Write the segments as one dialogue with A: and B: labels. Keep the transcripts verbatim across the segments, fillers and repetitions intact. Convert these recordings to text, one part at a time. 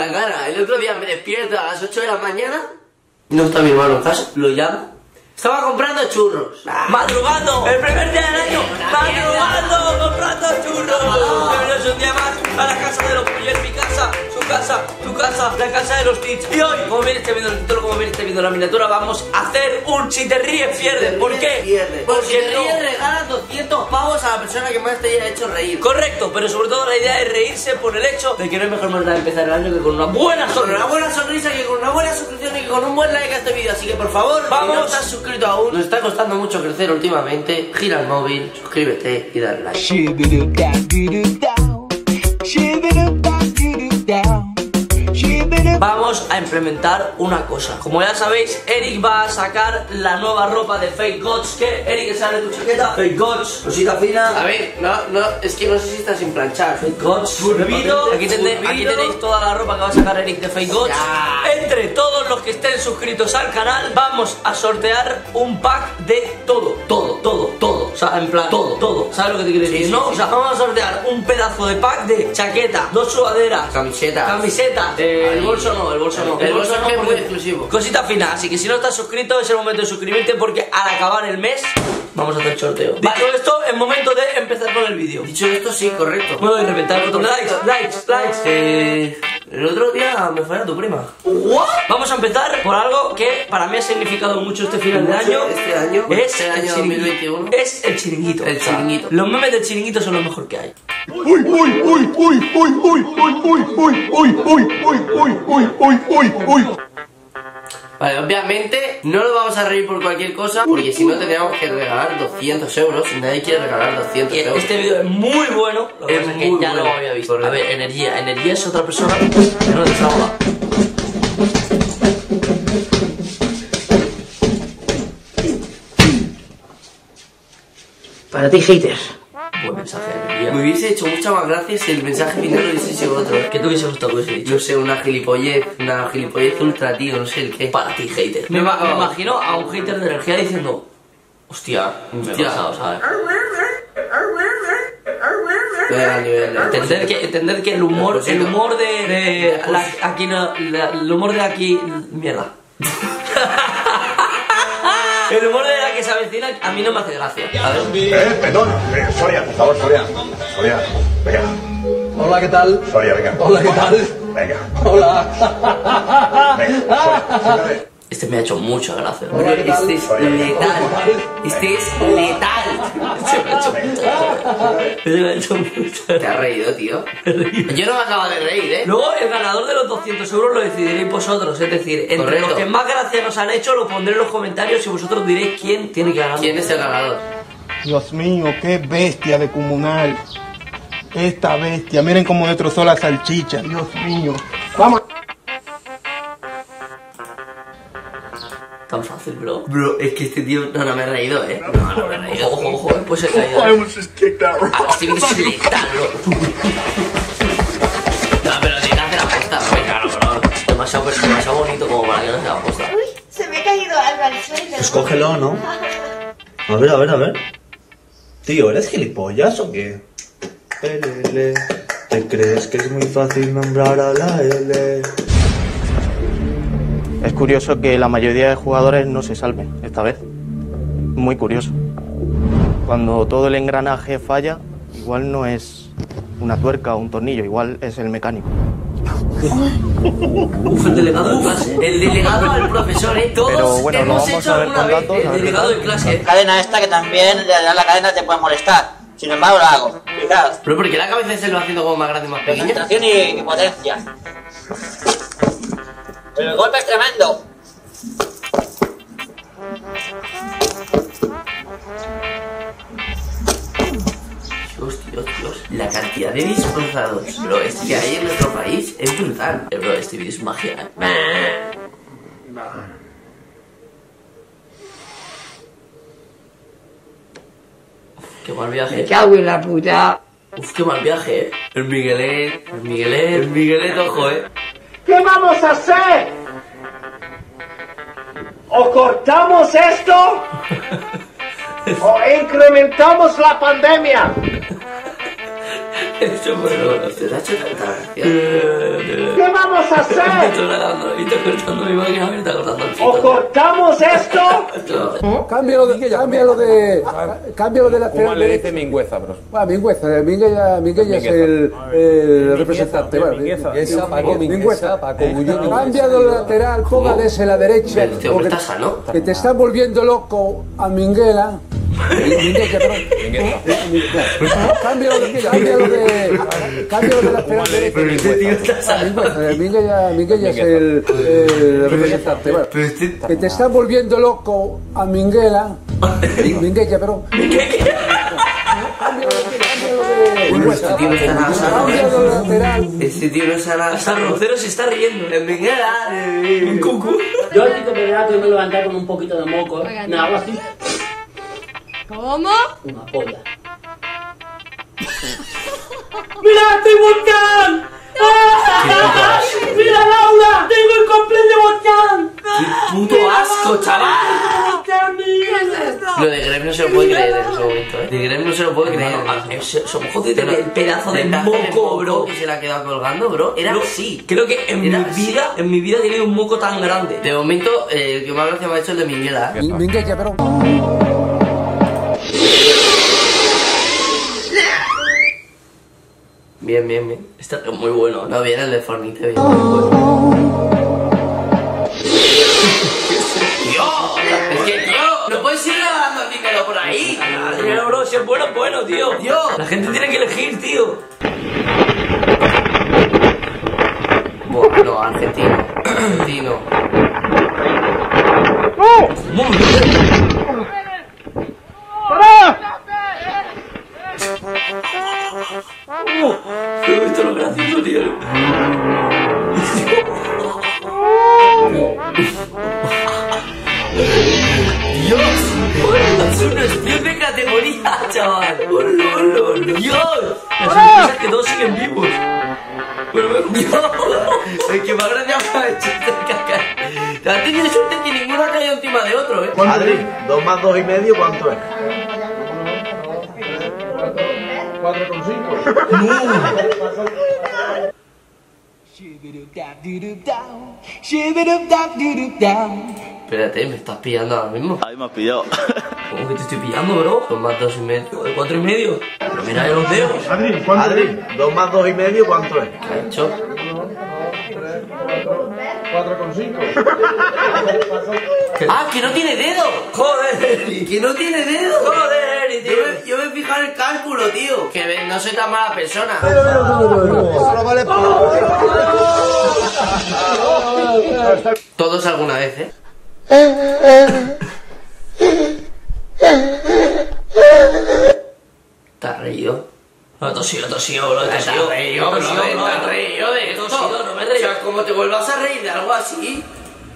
A: la cara. El otro día me despierto a las ocho de la mañana y no está mi hermano en casa. Lo llamo. Estaba comprando churros. Ah.
B: ¡Madrugando! ¡El primer día del año! ¡Madrugando! ¡Comprando churros! Bienvenidos un día más a la casa de los Puyol, mi casa, su casa, tu casa, la casa de los Tits. Y hoy, como bien estáis viendo el título, como bien estáis viendo la miniatura, vamos a hacer un si te ríes, pierde. ¿Por qué?
A: Pierde.
B: Porque
A: si te
B: no.
A: ríes, regalas doscientos pavos a la persona que más te haya hecho reír.
B: Correcto, pero sobre todo la idea es reírse por el hecho de que no hay mejor manera de empezar el año que con una buena
A: Con
B: sonrisa.
A: una buena sonrisa, que con una buena suscripción y que con un buen like a este vídeo. Así que por favor,
B: vamos.
A: Si no estás suscrito aún, nos está costando mucho crecer últimamente. Gira el móvil, suscríbete y dale like.
B: Vamos a implementar una cosa. Como ya sabéis, Eric va a sacar la nueva ropa de Fake Gods. ¿Qué? Eric, sale tu chaqueta. Fake Gods, cosita fina.
A: A ver, no, no, es que no sé si está sin planchar.
B: Fake Gods, Turbido. Aquí, tende, aquí tenéis toda la ropa que va a sacar Eric de Fake Gods. Ya. Entre todos los que estén suscritos al canal, vamos a sortear un pack de todo. Todo, todo, todo. O sea, en plan, todo, todo. ¿Sabes lo que te quiero decir? Sí, no, sí, o sea, vamos a sortear un pedazo de pack de chaqueta, dos sudaderas,
A: camiseta,
B: camiseta, eh, el bolso no, el bolso no.
A: El, el bolso, bolso no es muy exclusivo.
B: Cosita fina, así que si no estás suscrito es el momento de suscribirte porque al acabar el mes vamos a hacer sorteo. Vale. Dicho esto, es momento de empezar con el vídeo.
A: Dicho esto, sí, correcto.
B: Puedo de reventar el botón de likes, likes, likes.
A: Eh, el otro día me fue a tu prima.
B: ¿What? Vamos a empezar por algo que para mí ha significado mucho este final de año.
A: Este año,
B: es
A: este año dos mil veintiuno.
B: Es el chiringuito.
A: El chiringuito.
B: Los memes del chiringuito son lo mejor que hay.
C: Uy, uy, uy, uy, uy, uy, uy, uy, uy, uy, uy, uy, uy, uy, uy, uy, uy.
A: Vale, obviamente no nos vamos a reír por cualquier cosa, porque si no tendríamos que regalar doscientos euros y nadie quiere regalar doscientos euros.
B: Este vídeo es muy bueno, lo que
A: es
B: pasa es
A: muy
B: que ya
A: bueno.
B: lo había visto. A ver, energía, energía es otra persona que no desahoga.
D: Para ti, hater.
B: Buen mensaje de energía.
A: Me hubiese hecho mucha más gracia si el mensaje final hubiese sido otro.
B: ¿Qué te hubiese gustado que hubiese dicho?
A: No sé, una gilipollez, una gilipollez ultra, tío, no sé el qué.
B: Para ti, hater. Me, me imagino a un hater de energía diciendo: Hostia, me he pasado, ¿sabes? Entender que, entender que el humor, el humor de, de la, aquí no, la, el humor de aquí, mierda. El humor de la que se avecina a mí no me hace gracia. A ver.
C: Eh, perdón, eh, Soria, por favor, Soria. Soria, venga.
E: Hola, ¿qué tal?
C: Soria, venga.
E: Hola, ¿qué tal?
C: Venga.
E: Hola.
C: Venga, Soria, siéntate.
B: Este me ha hecho mucha gracia.
E: Hola, ¿qué tal?
A: Este es letal. Este es letal.
B: Este me ha hecho mucha gracia. Este me ha hecho mucha
A: Te has reído, tío. Yo no me acabo de reír, ¿eh?
B: Luego el ganador de los doscientos euros lo decidiréis vosotros. Es decir, entre
A: Correcto.
B: los que más gracia nos han hecho lo pondré en los comentarios y vosotros diréis quién tiene que ganar.
A: ¿Quién es el ganador?
F: Dios mío, qué bestia de comunal. Esta bestia, miren cómo destrozó la salchicha. Dios mío. Vamos.
B: Tan fácil, bro.
A: Bro, es que este tío... No, no me he reído, ¿eh? No, no me he reído.
B: Ojo, ojo, ojo, pues he caído.
C: I was just kicked out.
A: Ah, este vídeo es letal, bro. No, pero tiene que hacer aposta, bro.
B: Claro, bro. Demasiado, demasiado bonito como para que no sea aposta.
G: Uy, se me ha caído algo al suelo.
H: Pues cógelo, ¿no? A ver, a ver, a ver. Tío, ¿eres gilipollas o qué? L, ¿te crees que es muy fácil nombrar a la L?
F: Es curioso que la mayoría de jugadores no se salven esta vez. Muy curioso. Cuando todo el engranaje falla, igual no es una tuerca o un tornillo, igual es el mecánico.
B: Uf, el delegado de clase.
A: El delegado al profesor, ¿eh? Todos
F: Pero bueno, lo
A: hemos
F: vamos
A: hecho
F: a ver
A: alguna
F: con
A: vez
F: datos,
A: el
F: a ver qué
A: delegado
F: tal.
A: de clase.
D: Cadena esta que también le da la cadena te puede molestar. Sin embargo, la hago. Fijaos.
A: Pero porque la cabeza se lo va haciendo como más grande y más pequeña.
D: Concentración y, y potencia. Pero el golpe es tremendo.
A: Dios, Dios, Dios. La cantidad de disfrazados, bro, este que hay en nuestro país es brutal.
B: Eh, bro, este vídeo es magia, eh. Qué mal viaje.
D: Me cago en la puta.
B: Uf, qué mal viaje, eh.
A: El Miguelet, el Miguelet, el Miguelet, ojo, eh.
E: ¿Qué vamos a hacer? ¿O cortamos esto? ¿O incrementamos la pandemia?
B: Eso fue bueno.
A: Te lo ha hecho tanta gracia.
E: ¿Qué vamos a
B: Me
E: hacer?
B: estoy grabando, me está cortando mi máquina, me está cortando el
E: ¿O
B: fito.
E: cortamos esto?
I: Cámbialo de, cámbialo de, cámbialo de lateral.
J: ¿Cómo le dice Mingüeza, bro?
I: Bueno, Mingüeza, Mingüeza, Mingüeza es el, el representante. Bueno,
J: Mingüeza, Paco,
I: Mingüeza,
J: Paco,
I: cámbialo de lateral, póngale ese a la derecha.
A: Este hombre está sano.
I: Que te están volviendo loco a Minguela. Minguella, perdón. Cámbialo de, cámbialo de, cámbialo de lateral derecho.
A: Pero este tío está sano.
I: Mingüella, Mingüella es el, el representante. Bueno, que te están volviendo loco a Minguela. Minguella, perdón.
A: Este tío no está nada sano.
I: Cámbialo de lateral.
A: Este tío no está nada
B: Hasta
A: sano.
B: Rocero se está riendo.
A: En Miguela.
B: Un cucú.
K: Yo el típico verano que me levanté con un poquito de moco, ¿eh? Me hago así,
G: ¿Cómo?
K: una polla. ¡Mira, estoy volcán! ¡Ah! ¡Mira, Laura! ¡Tengo el completo de volcán!
A: ¡Qué puto asco, chaval! Lo de Grem no se lo puede creer en ese momento, ¿eh? De Grem no se lo puede creer.
B: Somos jodidos del pedazo de moco, bro.
A: Que se le ha quedado colgando, bro. Era
B: Bro,
A: así.
B: Creo que en
A: Era
B: mi
A: así.
B: vida, en mi vida he tenido un moco tan grande.
A: De momento, eh, el que más gracia me ha hecho es el de Miguela. ¿eh?
I: Minguella, perdón.
A: Bien, bien, bien.
B: Está muy bueno.
A: No, bien el de Fornite, bien. ¡Tío! Es que, tío, no puedes ir regalando el dinero por ahí.
B: Ah, dinero, bro, si es bueno, es bueno, tío.
A: Tío.
B: La gente tiene que elegir, tío.
A: Buah, no, argentino. Argentino.
B: Muy bien. Uh, pero esto es lo gracioso, tío.
A: ¡Dios! ¡Es un espión de categoría, chaval! ¡Oh, no, no, no! ¡Dios!
B: La sorpresa es que todos siguen vivos. Pero me
A: ¡Dios! El que más gracia me ha hecho este caca. Te has tenido suerte que ninguno ha caído encima de otro, ¿eh?
H: Adri, dos más dos y medio, ¿cuánto es?
I: cuatro con cinco.
A: Espérate, me estás pillando ahora mismo.
H: Ahí me has pillado.
B: ¿Cómo que te estoy pillando, bro?
A: Son más dos y medio.
B: Joder, cuatro y medio. Pero mira los dedos.
C: Adri, ¿cuánto?
H: Adri, dos más dos y medio, ¿cuánto es?
A: ¿Qué ha hecho?
I: cuatro con cinco.
A: ¡Ah, que no tiene dedo!
B: Joder.
A: ¡Que no tiene dedo!
B: Joder, y
A: Yo me, yo me he fijado en el cálculo, tío. Que ve- no soy tan mala persona. Todos alguna vez, ¿eh? ¿Te has reído?
B: No he tosido, he tosido, bro, he
A: ¿Te has
B: tosido.
A: reído,
B: He
A: bro?
B: tosido,
A: ¿Te
B: bro,
A: has reído de
B: he
A: esto?
B: tosido, no me he
A: O
B: reído.
A: sea, como te vuelvas a reír de algo así.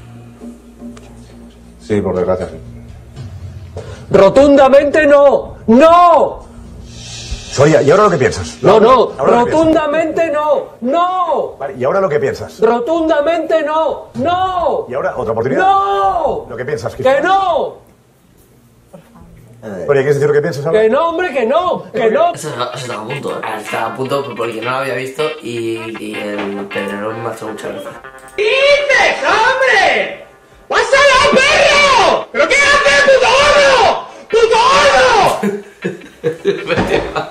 C: Sí, por desgracia, sí.
E: ¡Rotundamente no! ¡No!
C: Soria, ¿y ahora lo que piensas?
E: No, no,
C: Ahora lo que
E: rotundamente no, no,
C: piensas. Vale, ¿y ahora lo que piensas?
E: rotundamente no, no,
C: ¿Y ahora otra oportunidad?
E: no,
C: ¿Lo que piensas?
E: que no,
C: Oye, ¿quieres decir lo que piensas ahora?
E: que no, hombre, que no, que no.
B: Ese estaba a punto, eh.
A: Ah, estaba a punto porque no lo había visto y, y el pedrerón me ha hecho mucha gracia.
E: ¿Qué dices, hombre? ¡Pásala, perro! ¿Pero qué haces, puto gordo? ¡Puto gordo!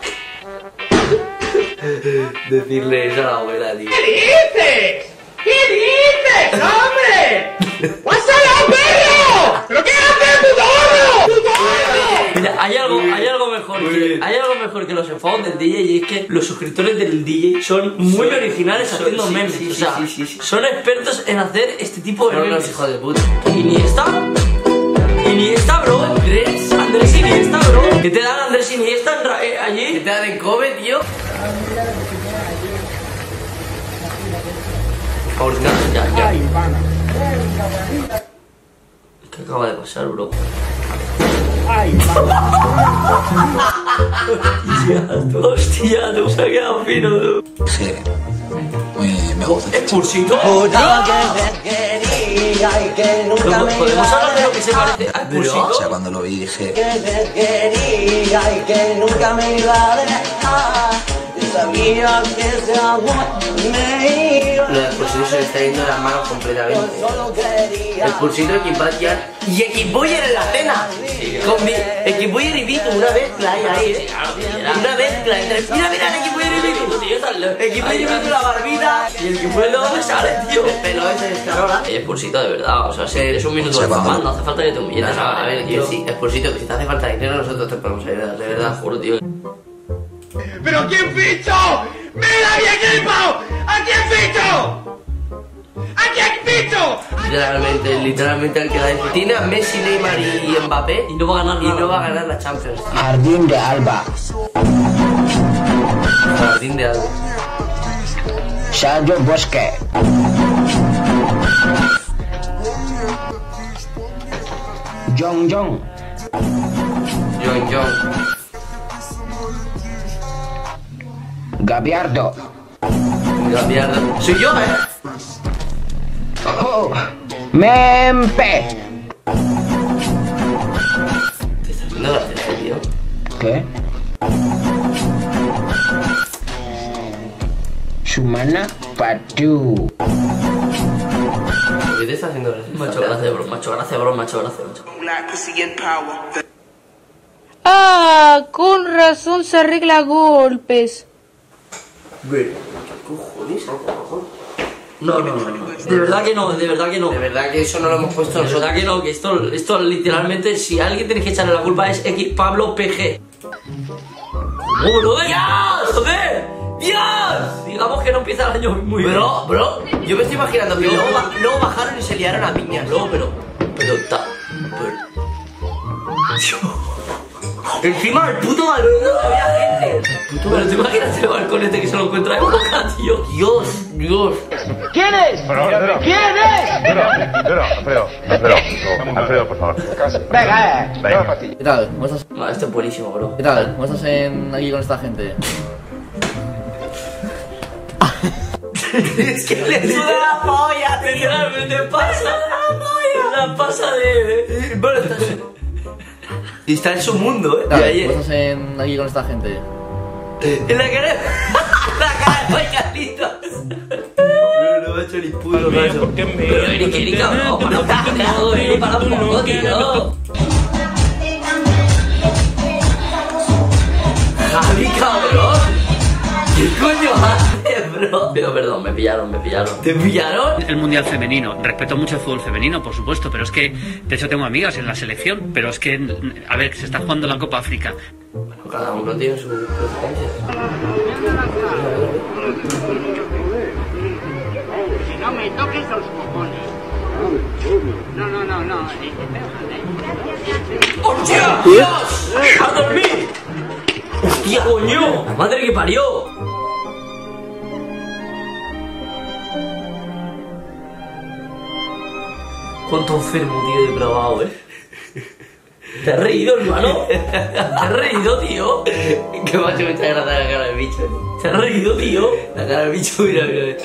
A: Decirle eso a la abuela, tío.
E: ¿Qué dices? ¿Qué dices, hombre? ¡Pásala, perro! ¿Pero qué haces, puto gordo? ¡Puto gordo!
B: Mira, hay algo, hay algo mejor que, hay algo mejor que los enfados del D J y es que los suscriptores del D J son muy originales
A: son-
B: haciendo
A: sí,
B: memes.
A: sí,
B: o
A: sí,
B: sea,
A: sí, sí, sí.
B: son expertos en hacer este tipo de
A: Son
B: memes.
A: unos hijos de puta.
B: Iniesta, Iniesta, bro.
A: ¿Andrés?
B: Andrés Iniesta, bro. ¿Qué te dan Andrés Iniesta en ra- eh,
A: ¿Qué
B: allí?
A: te dan en Kobe, tío? Ahorita, ya, ya.
B: ¿Qué acaba de pasar, bro? Hostia, tú se ha quedado fino, tú.
L: Sí, muy, me gusta.
B: ¿Expulsito? ¿Podemos hablar de lo que se parece a Expulsito?
L: O sea, cuando lo vi dije...
E: sabía que ese amor me iba.
A: Lo del pulsito se le está yendo de las manos completamente. El pulsito de Equipatia y Equipoyer en la cena. Con mi Equipoyer y Vito, una mezcla ahí, ahí, eh. Una mezcla entre. Mira, mira, el Equipoyer y Vito. Equipoyer y Vito, la barbita. Y el Equipoyer de dónde sale, tío. El pelo ese de Escarola.
B: Es pulsito de verdad, o sea, si es un minuto de fama, no hace falta que te humilles.
A: A ver, tío, sí, es pulsito, que si te hace falta dinero, nosotros te podemos ayudar, de verdad, juro, tío.
E: ¿Pero quién ficho? ¡Mira mi equipo! ¿A quién ficho? ¿A quién ficho?
A: Literalmente, literalmente el que la dice. Tiene a Messi, Neymar y Mbappé
B: y no va a ganar
A: y
B: nada.
A: no va a ganar la Champions.
M: Jardín de Alba.
A: Jardín de Alba.
M: Sergio Bosque. John John.
A: John John.
M: Gabiardo.
A: Gabiardo. Soy yo, eh.
M: Oh, Mempe.
A: Te estás haciendo gracioso, tío.
M: ¿Qué? Sumana Patu.
A: ¿Por qué te estás haciendo gracioso?
B: Macho, gracias, bro, macho, gracias, bro, macho, gracias, macho.
G: Ah, con razón se arregla a golpes.
A: ¿Qué cojones?
B: No, no, no, no. De verdad que no, de verdad que no.
A: De verdad que eso no lo hemos puesto
B: De
A: nosotros.
B: verdad que no, que esto, esto literalmente, si a alguien tiene que echarle la culpa es X Pablo P G. ¡Oh, brother! ¡Dios! ¡Joder! ¡Dios! Digamos que no empieza el año muy bien.
A: Bro, bro, yo me estoy imaginando que luego, ba- luego bajaron y se liaron a piñas.
B: No, pero. Pero está. Pero.
A: Encima el puto balcón no había gente.
B: Pero te imaginas el balcón este que se lo encuentra en boca, tío.
A: Dios, Dios.
E: ¿Quién es? ¿Quién es?
C: Alfredo, Alfredo, Alfredo, Alfredo, por favor.
E: Venga, eh.
C: Venga.
N: ¿Qué tal? ¿Cómo estás?
B: Ah, esto es buenísimo, bro.
N: ¿Qué tal? ¿Cómo estás en, aquí con esta gente?
A: Es que le suda la polla, tío.
B: Literalmente pasa. La polla. La pasa de.
A: Bueno, está y está en su mundo, eh.
N: ¿Qué tal?
A: Y ayer-
N: ¿Cómo estás en, aquí con esta gente?
A: En la cara. La cara de Carlitos. No, no me ha hecho ni puto caso.
B: Pero Eric, Eric, cabrón, para un poco, Eric, para un poco, tío.
A: Javi, cabrón. ¿Qué coño haces, bro?
B: Pero perdón, me pillaron, me pillaron.
A: ¿Te pillaron?
O: El mundial femenino, respeto mucho el fútbol femenino, por supuesto, pero es que, de hecho, tengo amigas en la selección, pero es que, a ver, se está jugando la Copa África.
A: Cada uno tiene su preferencia.
E: No me toques los cojones. No, no, no, no.
B: ¡Hostia! ¡Dios! ¡A dormir! ¡Hostia, coño! ¡La madre que parió! Cuánto enfermo, tío, de probado, eh. ¿Te has reído, hermano? ¿Te has reído, tío?
A: Que me ha hecho mucha gracia la cara del bicho, tío.
B: ¿Te has reído, tío?
A: La cara del bicho, mira, mira.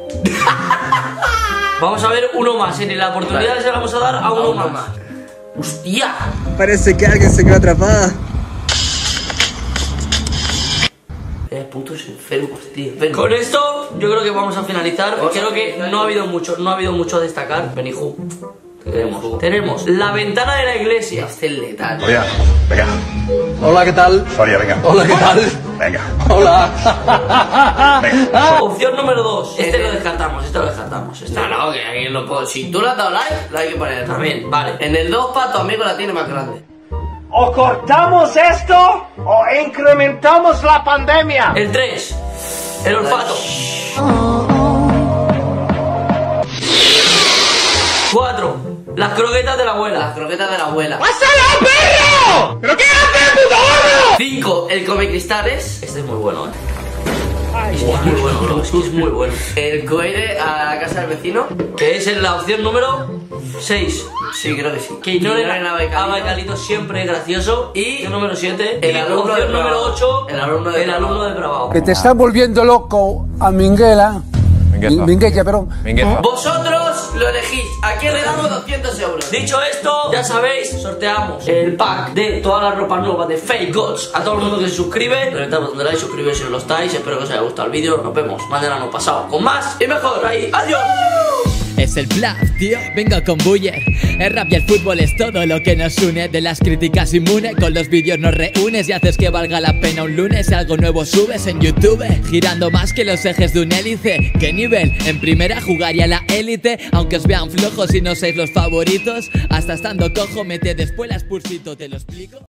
B: Vamos a ver uno más. En la oportunidad
A: Vale.
B: se la vamos a dar a uno,
A: A uno
B: más.
A: más. ¡Hostia!
P: Parece que alguien se quedó atrapada.
A: Eh, putos enfermos, tío. Enfermos.
B: Con esto, yo creo que vamos a finalizar.
A: Vamos
B: Creo
A: a
B: que
A: finalizar.
B: no ha habido mucho, no ha habido mucho a destacar. Beniju. Tenemos, tenemos la ventana de la iglesia.
A: Este es letal.
C: Oye, venga.
P: Hola, ¿qué tal?
C: Soria, venga.
P: Hola, ¿qué tal?
C: Venga.
P: Hola.
C: Venga.
B: Opción número dos. Este lo descartamos, este lo descartamos. Este
A: No, no, que aquí lo puedo. Si tú le has dado like, lo hay que poner
B: También, vale.
A: En el dos, pa, tu amigo la tiene más grande.
E: O cortamos esto o incrementamos la pandemia.
B: El tres. El olfato. cuatro. Las croquetas de la
A: Las
B: abuela.
A: croquetas de la abuela.
E: ¡Pásala, perro! ¿Pero qué haces, puto gordo?
A: cinco. El come cristales.
B: Este es muy bueno, eh. Es que es muy bueno, bro. Es que es muy bueno.
A: El cohete a la casa del vecino.
B: Que es en la opción número seis.
A: Sí, creo que sí.
B: Que ignoren
A: Ignoren
B: a
A: a Baicalito.
B: Baicalito, siempre es gracioso.
A: Y
B: opción número siete.
A: el
B: y
A: alumno
B: opción
A: depravado.
B: número ocho.
A: El alumno depravado.
B: El alumno depravado.
I: Que te estás volviendo loco a Minguela. Mingueza. Mingueza, perdón.
B: Mingueza. Vosotros lo elegís. Aquí le damos doscientos euros. Dicho esto, ya sabéis, sorteamos el pack de toda la ropa nueva de Fake Gods a todo el mundo que se suscribe. Reventad donde like, suscribíos si no lo estáis. Espero que os haya gustado el vídeo. Nos vemos mañana no pasado con más y mejor. Ahí, adiós.
Q: Es el Bluff, tío, vengo con Buller. El rap y el fútbol es todo lo que nos une. De las críticas inmune, con los vídeos nos reúnes y haces que valga la pena un lunes. Algo nuevo subes en YouTube, girando más que los ejes de un hélice. ¿Qué nivel? En primera jugaría la élite. Aunque os vean flojos y no seis los favoritos, hasta estando cojo mete después las pursito, te lo explico.